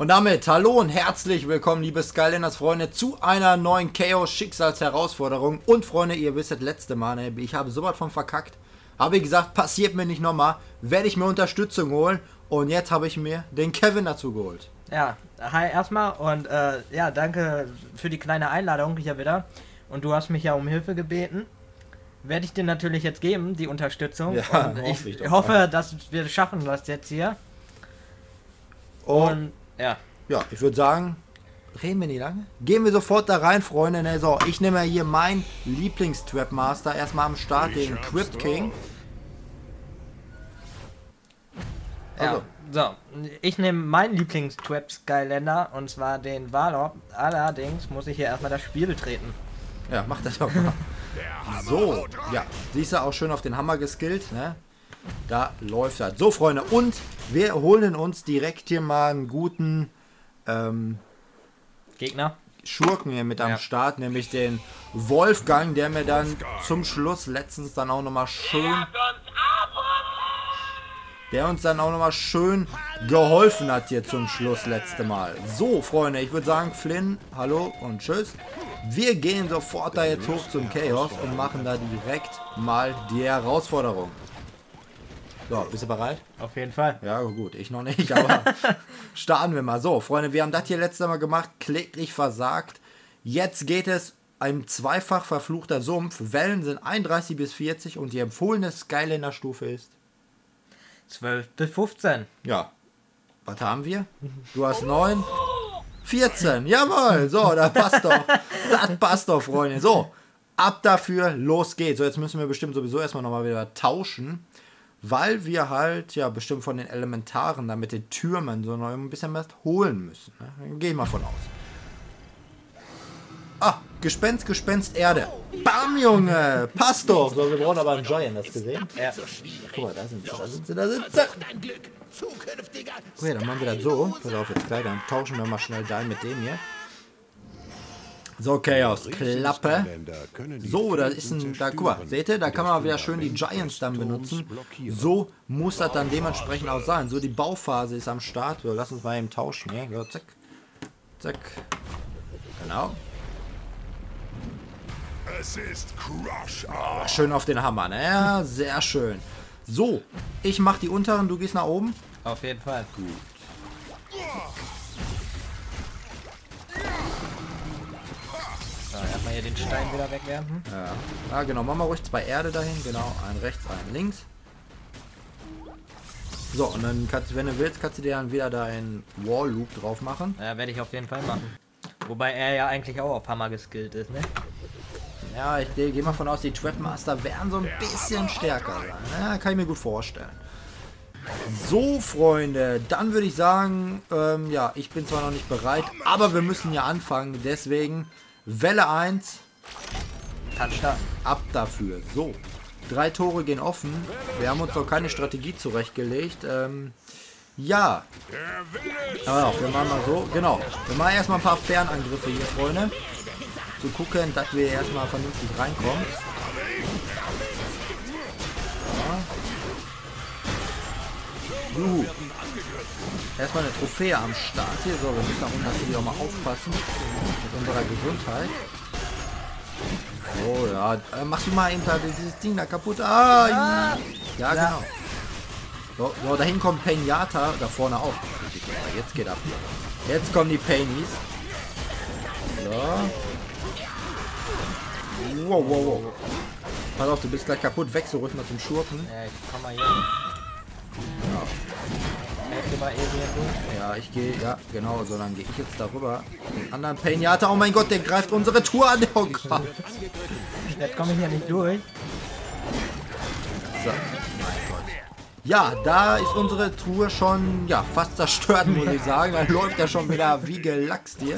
Und damit hallo und herzlich willkommen, liebe Skylanders Freunde, zu einer neuen Chaos-Schicksals-Herausforderung. Und Freunde, ihr wisst, letzte Mal, ne, ich habe sowas von verkackt. Habe ich gesagt, passiert mir nicht nochmal, werde ich mir Unterstützung holen. Und jetzt habe ich mir den Kevin dazu geholt. Ja, hi erstmal und ja, danke für die kleine Einladung hier wieder. Und du hast mich ja um Hilfe gebeten. Werde ich dir natürlich jetzt geben, die Unterstützung. Ja, und ich hoffe, dass wir es schaffen, das jetzt hier. Und ja. Ja, ich würde sagen, reden wir nicht lange. Gehen wir sofort da rein, Freunde. Ne? So, ich nehme hier meinen Lieblings-Trap-Master erstmal am Start, den Crypt King. Also. Ja, so, ich nehme meinen Lieblings-Trap-Skylander und zwar den Warlock. Allerdings muss ich hier erstmal das Spiel betreten. Ja, mach das doch mal. So, ja, siehst du, auch schön auf den Hammer geskillt, ne? Da läuft das. So, Freunde, und wir holen uns direkt hier mal einen guten Gegner. Schurken hier mit am Start, nämlich den Wolfgang, der mir dann zum Schluss letztens dann auch nochmal schön... Der uns dann auch nochmal schön geholfen hat hier zum Schluss letzte Mal. So, Freunde, ich würde sagen, Flynn, hallo und tschüss. Wir gehen sofort da jetzt hoch zum Chaos und machen da direkt mal die Herausforderung. So, bist du bereit? Auf jeden Fall. Ja, gut, ich noch nicht, aber starten wir mal. So, Freunde, wir haben das hier letztes Mal gemacht, kläglich versagt. Jetzt geht es ein zweifach verfluchter Sumpf. Wellen sind 31 bis 40 und die empfohlene Skylander-Stufe ist 12 bis 15. Ja. Was haben wir? Du hast 9. 14. Jawohl. So, das passt doch. Das passt doch, Freunde. So, ab dafür. Los geht's. So, jetzt müssen wir bestimmt sowieso erstmal nochmal wieder tauschen. Weil wir halt, ja, bestimmt von den Elementaren, da mit den Türmen, so noch ein bisschen was holen müssen. Ne? Geh ich mal von aus. Ah, Gespenst, Erde. Bam, Junge. Passt doch. So, wir brauchen aber einen Giant, hast du gesehen? Ja. Guck mal, da sind sie. Okay, dann machen wir das so. Pass auf, jetzt gleich, dann tauschen wir mal schnell dein mit dem hier. So, Chaos, Klappe. So, da ist ein, da, guck mal, seht ihr, da kann man wieder schön die Giants dann benutzen. So muss das dann dementsprechend auch sein. So, die Bauphase ist am Start. So, lass uns mal eben tauschen hier. So, zack. Zack. Genau. Es ist Crush. Oh, schön auf den Hammer, ne? Ja, sehr schön. So, ich mach die unteren, du gehst nach oben. Auf jeden Fall. Gut. So, erstmal hier den Stein wieder wegwerfen. Ja. Ah, genau, machen wir ruhig 2 Erde dahin. Genau, einen rechts, einen links. So, und dann kannst du, wenn du willst, kannst du dir dann wieder deinen Wall Loop drauf machen. Ja, werde ich auf jeden Fall machen. Wobei er ja eigentlich auch auf Hammer geskillt ist, ne? Ja, ich gehe mal von aus, die Trapmaster werden so ein bisschen stärker sein. Ja, kann ich mir gut vorstellen. So, Freunde, dann würde ich sagen, ja, ich bin zwar noch nicht bereit, aber wir müssen ja anfangen. Deswegen Welle 1. Kann starten. Ab dafür. So, 3 Tore gehen offen. Wir haben uns noch keine Strategie zurechtgelegt. Ja. Aber wir machen mal so. Genau. Wir machen erstmal ein paar Fernangriffe hier, Freunde. Zu gucken, dass wir erstmal vernünftig reinkommen. Ja. Juhu. Erstmal eine Trophäe am Start hier. So, wir müssen da unten natürlich auch mal aufpassen mit unserer Gesundheit. Oh ja, machst du mal eben da dieses Ding da kaputt. Ah, ja, genau. So, so, dahin kommt Pinata, da vorne auch. Jetzt geht ab. Jetzt kommen die Painies. So. Wow, wow, wow. Pass auf, du bist gleich kaputt. Wechsel ruhig mal zum Schurken. Ja, ich komm mal hier. Ja. Ja, ich gehe, ja, genau, so dann gehe ich jetzt darüber. Den anderen Pinata, oh mein Gott, der greift unsere Tour an. Oh Gott. Jetzt komme ich hier nicht durch. So, mein Gott. Ja, da ist unsere Tour schon, ja, fast zerstört, muss ich sagen. Da läuft er schon wieder wie gelachst hier.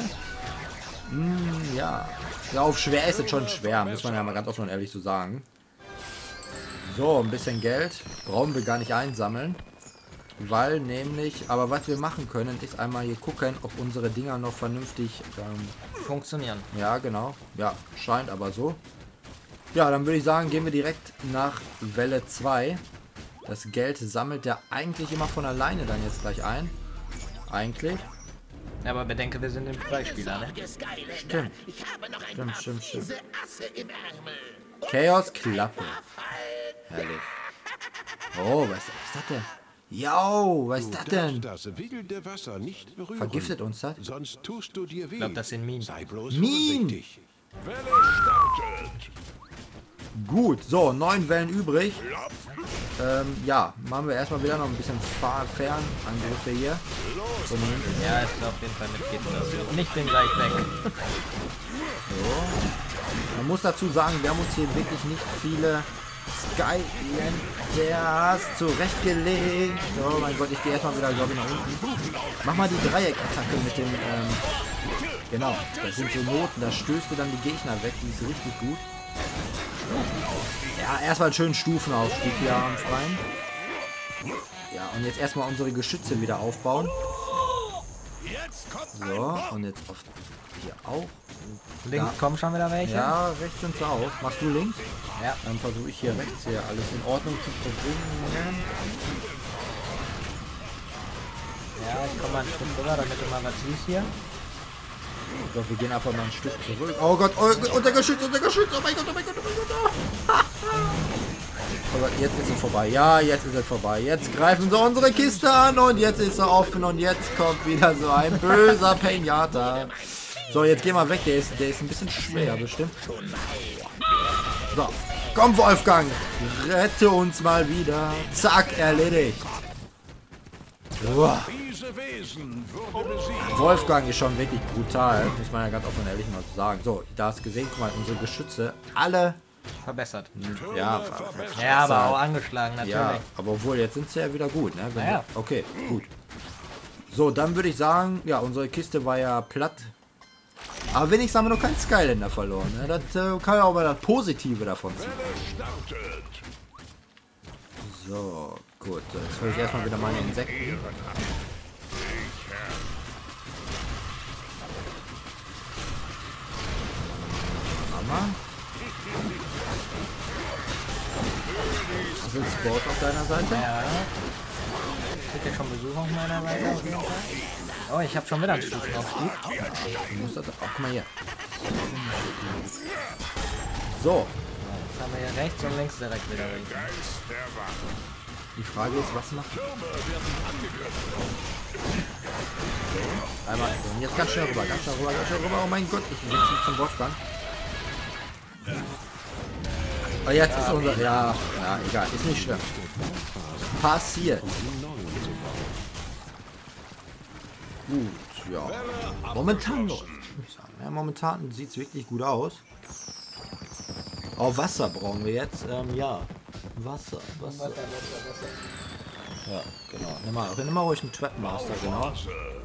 Ja. Ja, auf schwer ist es schon schwer, muss man ja mal ganz offen und ehrlich so sagen. So, ein bisschen Geld brauchen wir gar nicht einsammeln. Weil nämlich, aber was wir machen können, ist einmal hier gucken, ob unsere Dinger noch vernünftig funktionieren. Ja, genau. Ja, scheint aber so. Ja, dann würde ich sagen, gehen wir direkt nach Welle 2. Das Geld sammelt der eigentlich immer von alleine dann jetzt gleich ein. Eigentlich. Ja, aber bedenke, wir sind im Freispieler, ne? Stimmt. Stimmt. Chaos Klappe. Herrlich. Oh, was ist das denn? Jo, was ist das denn? Das wilde Wasser nicht berühren. Vergiftet uns das? Sonst tust du dir weh. Ich glaube, das sind Minen. Sei bloß Minen! vorsichtig. Gut, so, 9 Wellen übrig. Ja, machen wir erstmal wieder noch ein bisschen Fernangriffe hier. Von hinten. Ja, ist auf jeden Fall mit geht das. Und ich bin gleich weg. So. Man muss dazu sagen, wir haben uns hier wirklich nicht viele Skylanders zurechtgelegt. Oh mein Gott, ich gehe erstmal wieder, glaube ich, nach unten. Mach mal die Dreieck-Attacke mit dem, genau, das sind so Noten, da stößt du dann die Gegner weg, die ist richtig gut. Ja, erstmal einen schönen Stufenaufstieg hier am Freien. Ja, und jetzt erstmal unsere Geschütze wieder aufbauen. So, und jetzt auf hier auch. Links kommen schon wieder welche. Ja, rechts sind sie auch. Machst du links? Ja. Dann versuche ich hier rechts hier alles in Ordnung zu bringen. Ja, ich komme mal ein Stück rüber, damit du mal was siehst hier. Ich glaube, wir gehen einfach mal ein Stück zurück. Oh Gott, unser Geschütz, oh mein Gott, oh mein Gott, oh mein Gott. Aber jetzt ist es vorbei. Ja, jetzt ist es vorbei. Jetzt greifen sie unsere Kiste an und jetzt ist sie offen und jetzt kommt wieder so ein böser Pinata. So, jetzt geh mal weg. Der ist ein bisschen schwer, bestimmt. So, komm Wolfgang. Rette uns mal wieder. Zack, erledigt. Uah. Wolfgang ist schon wirklich brutal. Muss man ja ganz offen und ehrlich mal so sagen. So, da hast du gesehen, guck mal, unsere Geschütze, alle... Verbessert. Ja, Ja, aber auch angeschlagen natürlich. ja, aber obwohl, jetzt sind sie ja wieder gut, ne? Wenn Ja. okay, gut. So, dann würde ich sagen, ja, unsere Kiste war ja platt. Aber wenigstens haben wir noch keinen Skylander verloren. Ne? Das kann ja auch mal das Positive davon ziehen. So, gut. So, jetzt hole ich erstmal wieder meine Insekten. Mama. Hast du einen Sport auf deiner Seite? Ja. Kriegt ihr schon Besuch auf meiner Seite auf jeden Fall? Oh, ich habe schon wieder einen Stufenaufstieg. Du musst das. Oh, guck mal hier. So. Jetzt haben wir hier rechts und links direkt wieder welche. Die Frage ist, was macht. Einmal. Und jetzt ganz schnell rüber, ganz schnell rüber, ganz schnell rüber. Oh mein Gott, ich setze mich zum Wolfgang. Oh, jetzt ist unser. Ja, egal, ist nicht schlimm. Passiert. Gut, ja. Momentan läuft. Ja, momentan sieht es wirklich gut aus. Oh, Wasser brauchen wir jetzt. Ja. Wasser. Ja, genau. Nimm mal ruhig einen Trapmaster, genau.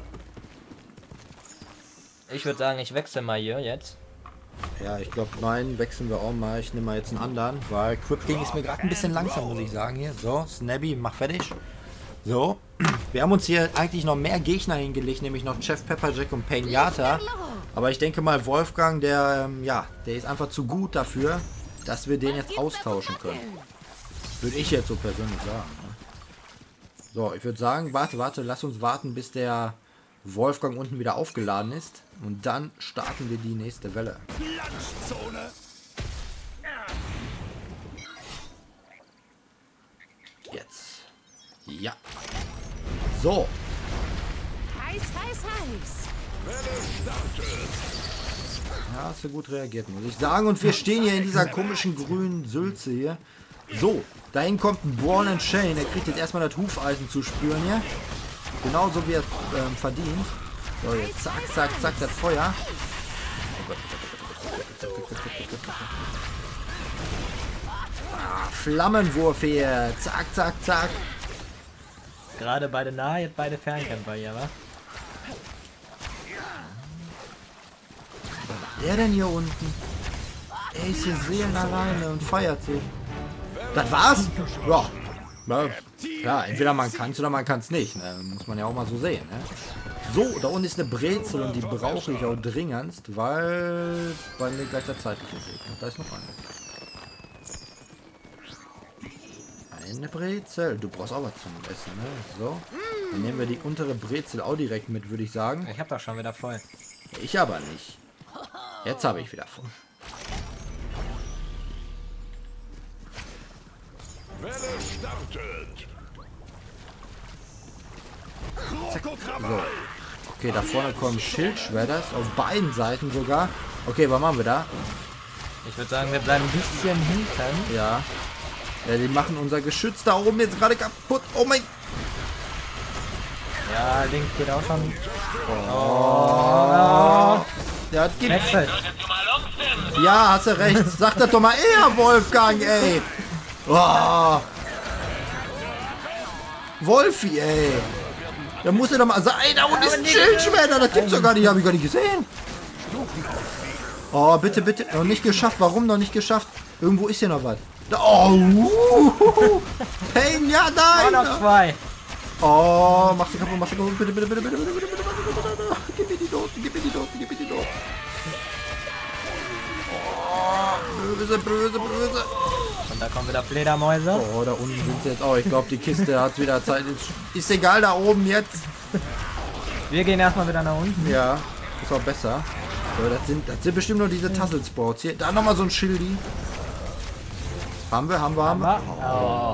Ich würde sagen, ich wechsle mal hier jetzt. Ja, ich glaube, meinen wechseln wir auch mal. Ich nehme mal jetzt einen anderen, weil Crypting ist mir gerade ein bisschen langsam, muss ich sagen hier. So, Snabby, mach fertig. So, wir haben uns hier eigentlich noch mehr Gegner hingelegt, nämlich noch Chef Pepperjack und Pinata. Aber ich denke mal, Wolfgang, der ist einfach zu gut dafür, dass wir den jetzt austauschen können. Würde ich jetzt so persönlich sagen. Ne? So, ich würde sagen, warte, lass uns warten, bis der Wolfgang unten wieder aufgeladen ist. Und dann starten wir die nächste Welle. Jetzt. Ja. So. Heiß. Ja, hast du gut reagiert, muss ich sagen. Und wir stehen hier in dieser komischen grünen Sülze hier. So, dahin kommt ein Ball and Chain. Er kriegt jetzt erstmal das Hufeisen zu spüren hier. Genauso wie er verdient. So, jetzt zack, das Feuer. Oh Gott. Flammenwurf hier. Zack. Gerade beide nah, jetzt beide Fernkämpfer hier, wa? Was macht der denn hier unten? Er ist hier Seelen alleine und feiert sich. Das war's? Ja. Ja, entweder man kann es oder man kann es nicht. Ne? Muss man ja auch mal so sehen. Ne? So, da unten ist eine Brezel und die brauche ich auch dringendst, weil bei mir gleich der zeitliche Weg. Und da ist noch eine. Eine Brezel. Du brauchst auch was zum Essen, ne? So. Dann nehmen wir die untere Brezel auch direkt mit, würde ich sagen. Ich hab doch schon wieder voll. Ich aber nicht. Jetzt habe ich wieder voll. Welle startet. So. Okay, da vorne kommen Schildschwedders, auf beiden Seiten sogar. Okay, was machen wir da? Ich würde sagen, wir bleiben ein bisschen hinten. Ja. Ja, die machen unser Geschütz da oben jetzt gerade kaputt. Oh mein... Ja, Link geht auch schon. Ja, das gibt... Wechselt. Ja, hast du recht. Sag das doch mal eher, Wolfgang, ey. Oh. Wolfi, ey. Da muss er doch mal sein. Da unten ist ein Schildschwert. Das gibt's doch gar nicht. Hab ich gar nicht gesehen. Oh, bitte, bitte. Noch nicht geschafft. Warum noch nicht geschafft? Irgendwo ist hier noch was. Oh. Pain, ja, nein. Noch 2. Oh, mach sie kaputt, mach sie kaputt. Bitte, bitte, bitte, bitte, bitte, bitte, bitte, bitte. Gib mir die Noten, gib mir die Noten, gib mir die Noten. Oh, böse, böse, böse. Und da kommen wieder Fledermäuse. Oh, da unten sind sie jetzt auch. Ich glaube, die Kiste hat wieder Zeit. Ist egal, da oben jetzt. Wir gehen erstmal wieder nach unten. Ja, ist auch besser. So, das sind bestimmt nur diese Tassel-Sports hier. Da nochmal so ein Schildi. Haben wir. Oh.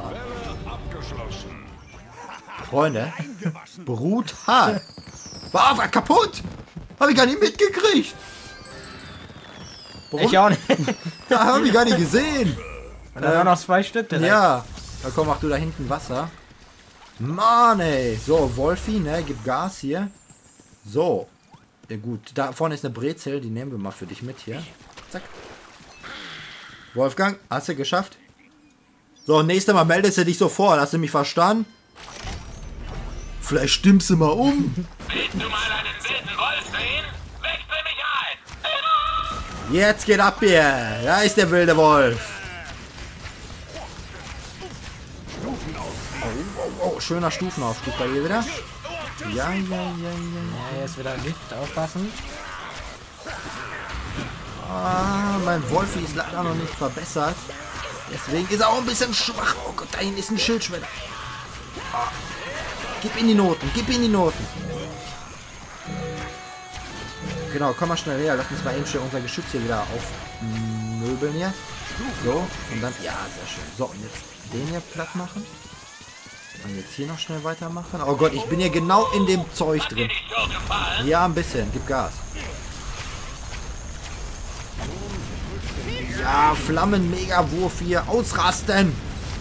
Freunde, brutal. War kaputt. Habe ich gar nicht mitgekriegt. Warum? Ich auch nicht. Da habe ich gar nicht gesehen. Und dann auch noch 2 Stück direkt. Ja. Da komm, mach du da hinten Wasser. Mann, ey. So, Wolfi, ne, gib Gas hier. So. Ja, gut, da vorne ist eine Brezel, die nehmen wir mal für dich mit hier. Zack. Wolfgang, hast du geschafft? So, nächstes Mal meldest du dich sofort. Hast du mich verstanden? Vielleicht stimmst du mal um. Willst du mal einen wilden Wolf sehen? Wechsel mich ein! Jetzt geht ab hier. Da ist der wilde Wolf. Oh, schöner Stufenaufstieg bei ihr wieder. Ja. Ja, hier ist wieder Licht. Aufpassen. Ah, mein Wolfi ist leider noch nicht verbessert. Deswegen ist er auch ein bisschen schwach. Oh Gott, da hinten ist ein Schildschwert. Ah. Gib ihm die Noten, gib ihm die Noten. Genau, komm mal schnell her. Lass uns mal eben schnell unser Geschütz hier wieder aufmöbeln hier. So, und dann, ja, sehr schön. So, und jetzt den hier platt machen. Und jetzt hier noch schnell weitermachen. Oh Gott, ich bin hier genau in dem Zeug drin. Ja, ein bisschen. Gib Gas. Ja, Flammen-Mega-Wurf hier. Ausrasten.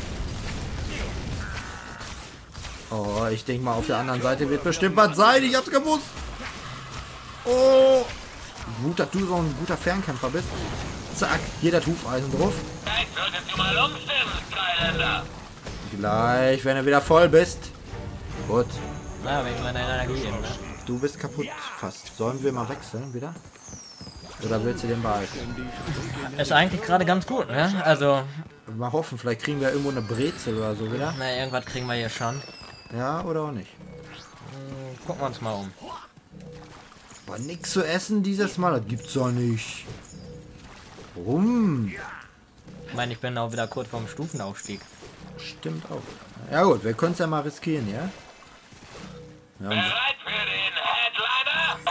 Oh, ich denke mal, auf der anderen Seite wird bestimmt was sein. Ich hab's gewusst. Oh. Gut, dass du so ein guter Fernkämpfer bist. Zack, hier das Hufeisen drauf. Vielleicht solltest du mal umstimmen, Skylander. Gleich, wenn du wieder voll bist. Gut. Na, wegen meiner Energie eben, ne? Du bist kaputt fast. Sollen wir mal wechseln wieder? Oder willst du den behalten? Ist eigentlich gerade ganz gut, ne? Also, Mal hoffen, vielleicht kriegen wir irgendwo eine Brezel oder so wieder. na, irgendwas kriegen wir hier schon. Ja, oder auch nicht. Gucken wir uns mal um. Aber nichts zu essen dieses Mal, das gibt's doch nicht. Warum? Ich meine, ich bin auch wieder kurz vorm Stufenaufstieg. Stimmt auch. Ja gut, wir können es ja mal riskieren, ja? Ja, Bereit für den Headliner?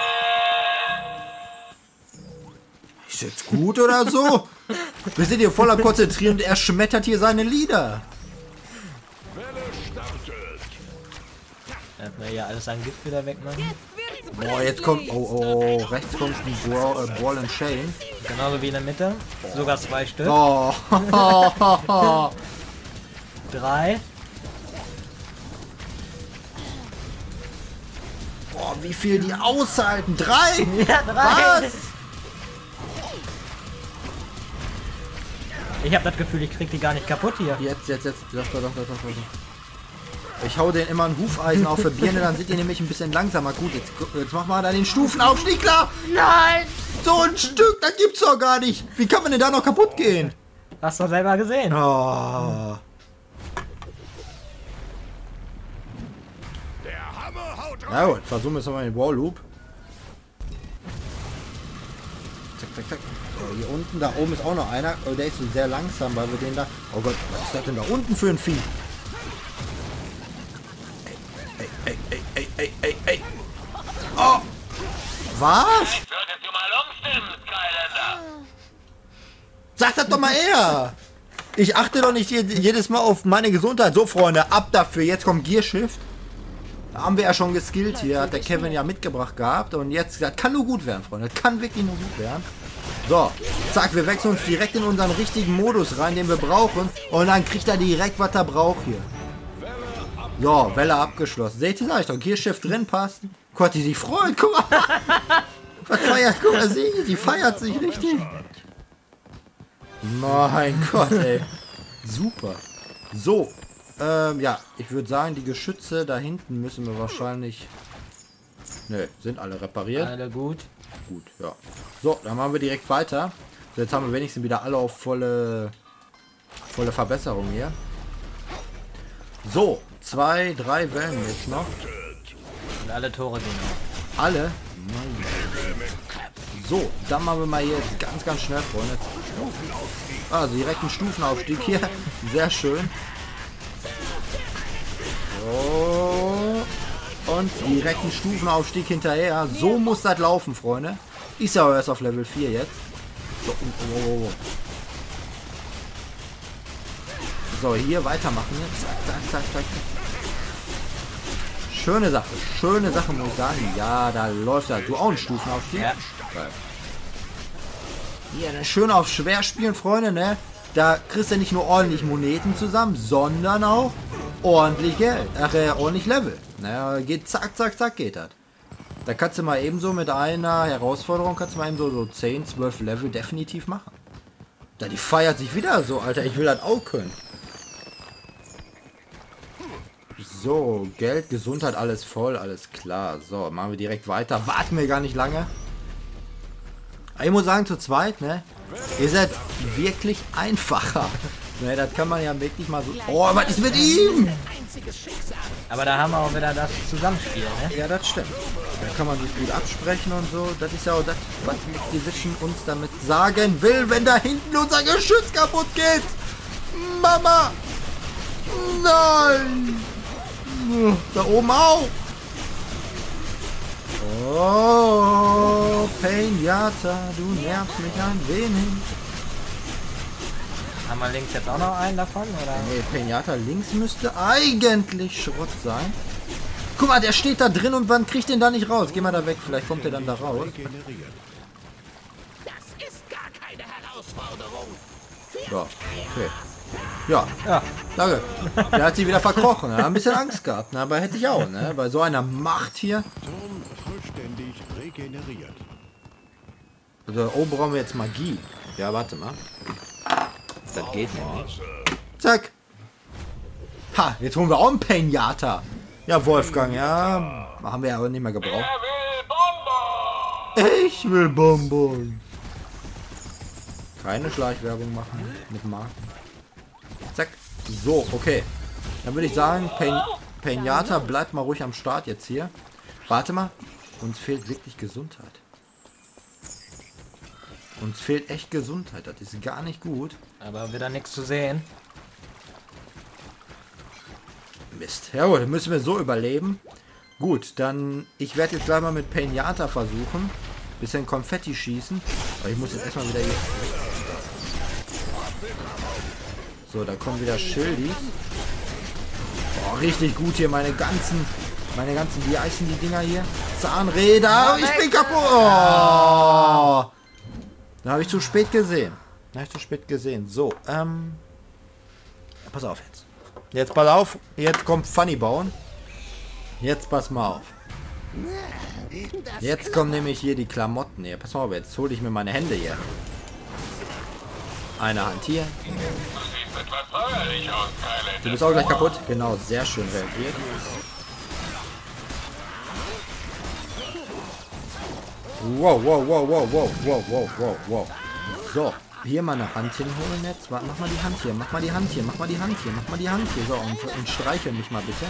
ist jetzt gut oder so? Wir sind hier voller konzentriert und er schmettert hier seine Lieder. Erstmal hier alles an Gift wieder wegmachen. Boah, jetzt kommt... Oh, rechts kommt ein Ball and Chain. Genauso wie in der Mitte. Sogar 2 Stück. Oh. 3. Boah, wie viel die aushalten. 3? Ja, 3. Was? Ich habe das Gefühl, ich krieg die gar nicht kaputt hier. Jetzt. Doch. Ich hau den immer ein Hufeisen auf für Birne, dann sind die nämlich ein bisschen langsamer. Gut, jetzt mach mal da den Stufenaufstieg klar. Nein! So ein Stück, das gibt's doch gar nicht. Wie kann man denn da noch kaputt gehen? Hast du selber gesehen. Oh. Der Hammer haut Na gut, versuchen wir jetzt nochmal den Wall Loop. Zack. So, hier unten, da oben ist auch noch einer. Oh, der ist so sehr langsam, weil wir den da... Oh Gott, was ist das denn da unten für ein Vieh? Ey. ey. Oh. Was? Solltest du mal umstimmen, Skylander. Sag das doch mal eher. Ich achte doch nicht jedes Mal auf meine Gesundheit. So, Freunde, ab dafür. Jetzt kommt Gear Shift. Da haben wir ja schon geskillt hier. Hat der Kevin ja mitgebracht gehabt. Und jetzt, das kann nur gut werden, Freunde. Das kann wirklich nur gut werden. So, zack, wir wechseln uns direkt in unseren richtigen Modus rein, den wir brauchen. Und dann kriegt er direkt, was er braucht hier. So, Welle abgeschlossen. Seht ihr, sag ich doch, Gear Shift drin passt. Gott, die sich freut, guck mal. Was feiert, guck mal, sie feiert sich richtig. Mein Gott, ey. Super. So, ja, ich würde sagen, die Geschütze da hinten müssen wir wahrscheinlich... Ne, sind alle repariert. Alle gut. Gut, ja. So, dann machen wir direkt weiter. So, jetzt haben wir wenigstens wieder alle auf volle Verbesserung hier. So, 2, 3 Wellen jetzt noch. Und alle Tore gehen auf. Alle? So, dann machen wir mal hier ganz, ganz schnell, Freunde. Also direkt einen Stufenaufstieg hier. Sehr schön. So. Und direkt einen Stufenaufstieg hinterher. So muss das laufen, Freunde. Ist ja erst auf Level 4 jetzt. So, so, hier weitermachen. Zack, zack, zack. Schöne Sache, muss ich sagen. Ja, da läuft er. Du auch einen Stufenaufstieg? Ja. Geil. Hier, schön auf schwer spielen, Freunde, ne? Da kriegst du nicht nur ordentlich Moneten zusammen, sondern auch ordentlich Geld. Ach, ordentlich Level. Naja, geht zack, zack, zack, geht das. Da kannst du mal ebenso mit einer Herausforderung, kannst du mal eben so 10, 12 Level definitiv machen. Da die feiert sich wieder so, Alter. Ich will das auch können. So, Geld, Gesundheit, alles voll, alles klar. So, machen wir direkt weiter. Warten wir gar nicht lange. Ich muss sagen, zu zweit, ne? Ihr seid wirklich einfacher. Ne, das kann man ja wirklich mal so... Oh, was ist mit ihm? Aber da haben wir auch wieder das Zusammenspiel, ne? Ja, das stimmt. Da kann man sich gut absprechen und so. Das ist ja auch das, was Division uns damit sagen will, wenn da hinten unser Geschütz kaputt geht. Mama! Nein! Da oben auch! Oh, Pinata, du nervst mich ein wenig. Haben wir links jetzt auch noch einen davon, oder? Nee, Pinata links müsste eigentlich Schrott sein. Guck mal, der steht da drin und wann kriegt den da nicht raus? Geh mal da weg, vielleicht kommt der dann da raus. Das ist gar keine Herausforderung. Ja, okay. Ja, Ja. danke. Der hat sie wieder verkrochen. Er hat ein bisschen Angst gehabt, ne? Aber hätte ich auch, ne? Bei so einer Macht hier. Turm vollständig regeneriert. Also oben brauchen wir jetzt Magie. Ja, warte mal. Das geht nämlich. Zack. Ha, jetzt holen wir auch einen Pinata. Ja, Wolfgang, ja. Haben wir ja aber nicht mehr gebraucht. Wer will Bonbon? Ich will Bonbon. Keine Schleichwerbung machen mit Marken. Zack. So, okay. Dann würde ich sagen, Pinata bleibt mal ruhig am Start jetzt hier. Warte mal. Uns fehlt wirklich Gesundheit. Uns fehlt echt Gesundheit. Das ist gar nicht gut. Aber wieder nichts zu sehen. Mist. Jawohl, dann müssen wir so überleben. Gut, dann... Ich werde jetzt gleich mal mit Pinata versuchen. Bisschen Konfetti schießen. Aber ich muss jetzt erstmal wieder hier... So, da kommen wieder Schildis. Oh, richtig gut hier. Meine ganzen... Wie heißen die Dinger hier? Zahnräder. Ich bin kaputt. Oh. Da habe ich zu spät gesehen. So, pass auf jetzt. Jetzt pass auf. Jetzt kommt Funny bauen. Jetzt pass mal auf. Jetzt kommen nämlich hier die Klamotten hier. Pass mal auf, jetzt hole ich mir meine Hände hier. Eine Hand hier. Sieht etwas feuerlich aus, Skylander. Du bist auch gleich kaputt. Genau, sehr schön reagiert. Wow. So, hier mal eine Hand hinholen jetzt. Mach mal die Hand hier, mach mal die Hand hier. So, und streichel mich mal bitte.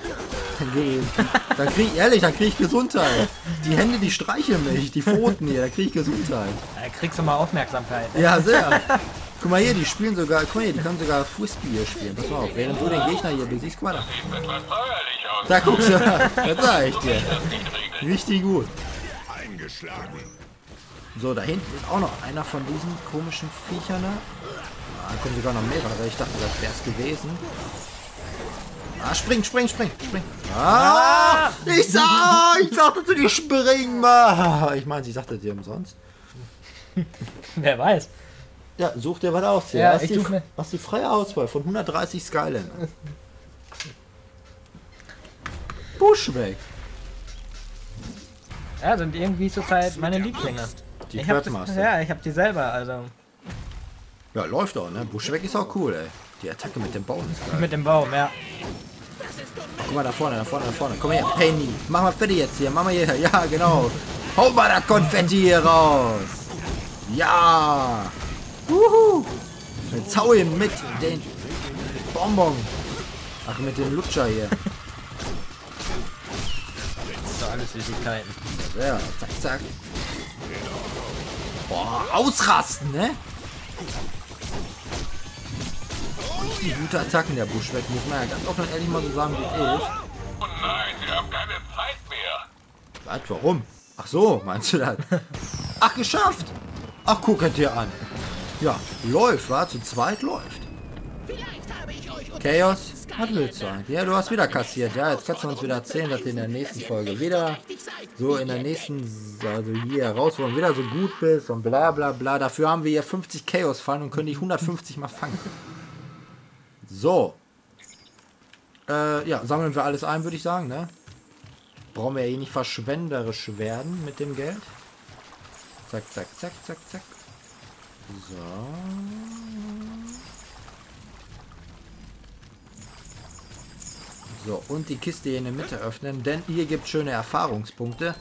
Dann krieg ich Gesundheit. Die Hände, die streicheln mich. Die Pfoten hier, da krieg ich Gesundheit. Da kriegst du mal Aufmerksamkeit. Ne? Ja, sehr. Guck mal hier, die spielen sogar, guck mal hier, die können sogar Frisbee hier spielen. Pass mal auf, während du den Gegner hier besiegst, guck mal da. Sieht etwas feuerlich aus, Da guckst du, das sag ich dir. Richtig gut. Eingeschlagen. So, da hinten ist auch noch einer von diesen komischen Viechern. Da kommen sogar noch mehrere. Ich dachte, das wäre es gewesen. Ah, spring. Ah, ich sagte zu dir springen, Mann. Ich meine, sie sagte dir umsonst. Wer weiß. Ja, such dir was aus hier. Ja, hast die freie Auswahl von 130 Skylander. Bushwack. Ja, sind irgendwie zurzeit meine Lieblinge. Die Ich hab Quirtmaster. ja, ich hab die selber, also Ja, läuft auch, ne? Bushwack ist auch cool, ey. Die Attacke mit dem Baum ist geil. mit dem Baum, ja. Guck mal, da vorne. Komm her, Penny. Mach mal fertig jetzt hier. Mach mal hier. Ja, genau. Hau mal das Konfetti hier raus. Ja. Jetzt hau ihn mit den Bonbon. Ach, mit dem Lutscher hier. So alles Süßigkeiten. Ja, zack. Boah, ausrasten, ne? Richtig gute Attacken, der Bushwack. Muss man ja ganz offen und ehrlich mal so sagen, wie es ist. Oh nein, wir haben keine Zeit mehr. Was, warum? Ach so, meinst du das? Ach, geschafft. Ach, guck dir an. Ja, läuft, wa? Zu zweit läuft. Chaos, was willst du eigentlich? Ja, du hast wieder kassiert. Ja, jetzt kannst du uns wieder erzählen, dass du in der nächsten Folge wieder so in der nächsten, also hier raus, wo du wieder so gut bist und bla bla bla. Dafür haben wir hier 50 Chaos fallen und können dich 150 mal fangen. So. Ja, sammeln wir alles ein, würde ich sagen, ne? Brauchen wir ja eh nicht verschwenderisch werden mit dem Geld. Zack. So. So, und die Kiste hier in der Mitte öffnen, denn ihr gibt schöne Erfahrungspunkte.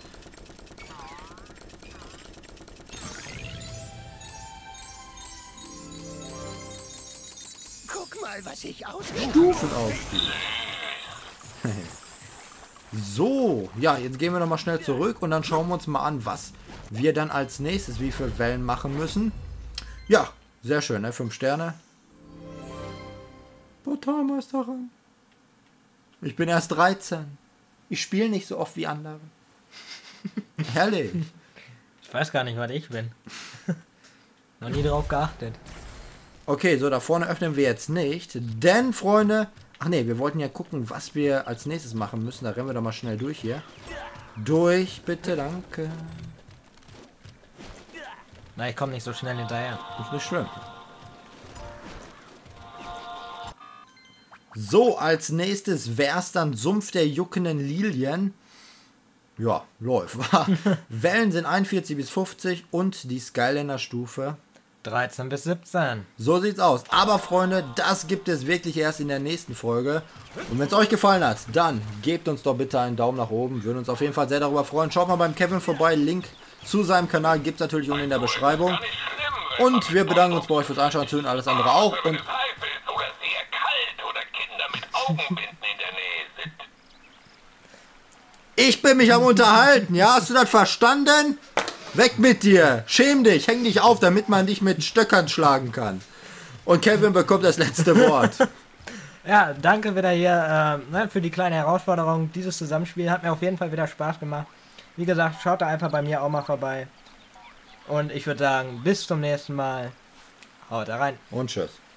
Guck mal, was ich ausgehe. Stufenaufstieg. So, ja, jetzt gehen wir nochmal schnell zurück und dann schauen wir uns mal an, was wir dann als nächstes, wie viele Wellen machen müssen. Ja, sehr schön, ne? 5 Sterne. Portalmeisterin. Ich bin erst 13. Ich spiele nicht so oft wie andere. Herrlich. Ich weiß gar nicht, was ich bin. Noch nie drauf geachtet. Okay, so da vorne öffnen wir jetzt nicht, denn Freunde, ach nee, wir wollten ja gucken, was wir als nächstes machen müssen. Da rennen wir doch mal schnell durch hier. Durch, bitte, danke. Na, ich komme nicht so schnell hinterher. Ist nicht schlimm. So, als nächstes wär's dann Sumpf der juckenden Lilien. Ja, läuft. Wellen sind 41 bis 50 und die Skylander Stufe 13 bis 17. So sieht's aus. Aber Freunde, das gibt es wirklich erst in der nächsten Folge. Und wenn es euch gefallen hat, dann gebt uns doch bitte einen Daumen nach oben. Würden uns auf jeden Fall sehr darüber freuen. Schaut mal beim Kevin vorbei. Link zu seinem Kanal gibt es natürlich unten in der Beschreibung. Und wir bedanken uns bei euch fürs Anschauen und alles andere auch. Und Oder sehr kalt oder Kinder mit Augenbinden in der Nähe sind. ich bin mich am Unterhalten. Ja, hast du das verstanden? Weg mit dir. Schäm dich. Häng dich auf, damit man dich mit Stöckern schlagen kann. Und Kevin bekommt das letzte Wort. Ja, danke wieder hier für die kleine Herausforderung. Dieses Zusammenspiel hat mir auf jeden Fall wieder Spaß gemacht. Wie gesagt, schaut da einfach bei mir auch mal vorbei. Und ich würde sagen, bis zum nächsten Mal. Haut da rein. Und tschüss.